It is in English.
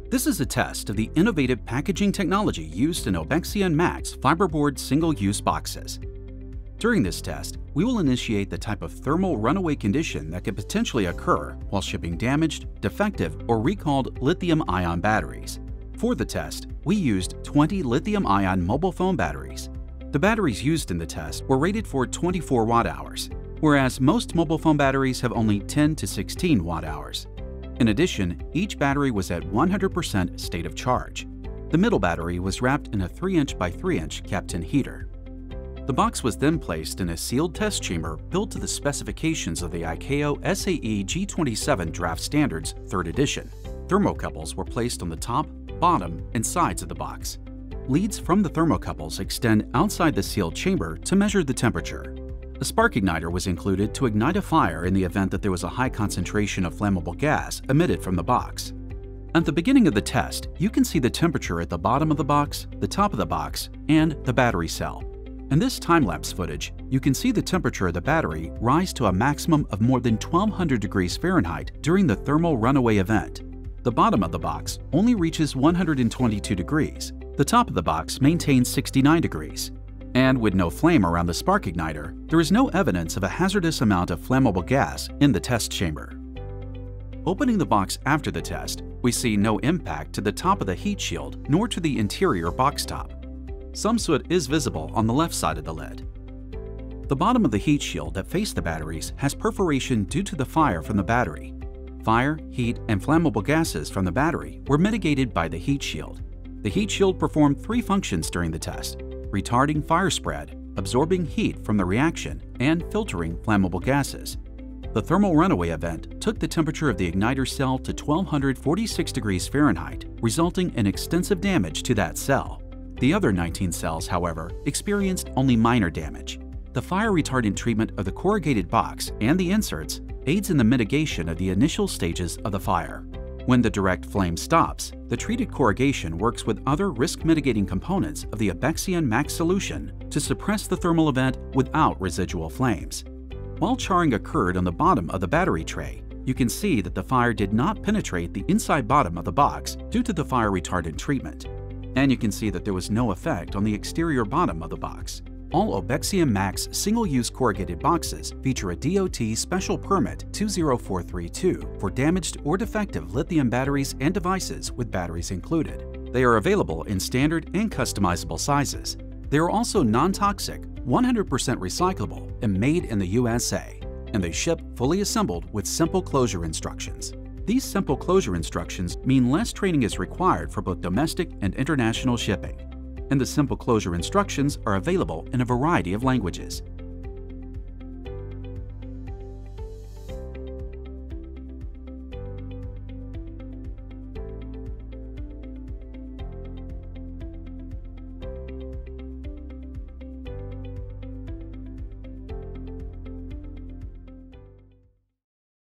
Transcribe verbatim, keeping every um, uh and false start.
This is a test of the innovative packaging technology used in Obexeon Max fiberboard single-use boxes. During this test, we will initiate the type of thermal runaway condition that could potentially occur while shipping damaged, defective, or recalled lithium-ion batteries. For the test, we used twenty lithium-ion mobile phone batteries. The batteries used in the test were rated for twenty-four watt hours, whereas most mobile phone batteries have only ten to sixteen watt hours. In addition, each battery was at one hundred percent state of charge. The middle battery was wrapped in a three inch by three inch Kapton heater. The box was then placed in a sealed test chamber built to the specifications of the I C A O S A E G twenty-seven Draft Standards third edition. Thermocouples were placed on the top, bottom, and sides of the box. Leads from the thermocouples extend outside the sealed chamber to measure the temperature. A spark igniter was included to ignite a fire in the event that there was a high concentration of flammable gas emitted from the box. At the beginning of the test, you can see the temperature at the bottom of the box, the top of the box, and the battery cell. In this time-lapse footage, you can see the temperature of the battery rise to a maximum of more than twelve hundred degrees Fahrenheit during the thermal runaway event. The bottom of the box only reaches one hundred twenty-two degrees. The top of the box maintains sixty-nine degrees. And with no flame around the spark igniter, there is no evidence of a hazardous amount of flammable gas in the test chamber. Opening the box after the test, we see no impact to the top of the heat shield nor to the interior box top. Some soot is visible on the left side of the lid. The bottom of the heat shield that faced the batteries has perforation due to the fire from the battery. Fire, heat, and flammable gases from the battery were mitigated by the heat shield. The heat shield performed three functions during the test: retarding fire spread, absorbing heat from the reaction, and filtering flammable gases. The thermal runaway event took the temperature of the igniter cell to twelve forty-six degrees Fahrenheit, resulting in extensive damage to that cell. The other nineteen cells, however, experienced only minor damage. The fire retardant treatment of the corrugated box and the inserts aids in the mitigation of the initial stages of the fire. When the direct flame stops, the treated corrugation works with other risk-mitigating components of the Obexeon Max solution to suppress the thermal event without residual flames. While charring occurred on the bottom of the battery tray, you can see that the fire did not penetrate the inside bottom of the box due to the fire retardant treatment. And you can see that there was no effect on the exterior bottom of the box. All Obexeon Max single-use corrugated boxes feature a D O T Special Permit two zero four three two for damaged or defective lithium batteries and devices with batteries included. They are available in standard and customizable sizes. They are also non-toxic, one hundred percent recyclable, and made in the U S A. And they ship fully assembled with simple closure instructions. These simple closure instructions mean less training is required for both domestic and international shipping. And the simple closure instructions are available in a variety of languages.